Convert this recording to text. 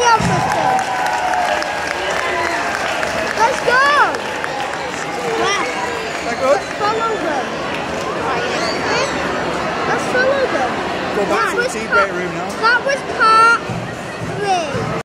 everything. Let's go. Where? Let's follow them. Let's follow them. Go back to the tea break room now. That was part 3.